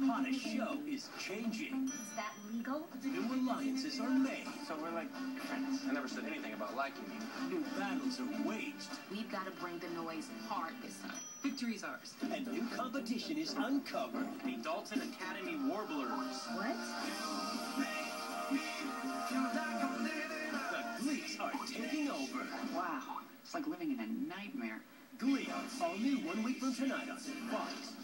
hottest show is changing. Is that legal? New alliances are made. So we're like friends. I never said anything about liking you. New battles are waged. We've got to bring the noise hard this time. Victory's ours. And new competition is uncovered. The Dalton Academy Warblers. What? The Gleeks are taking over. Wow, it's like living in a nightmare. Glee, all new 1 week from tonight on Fox.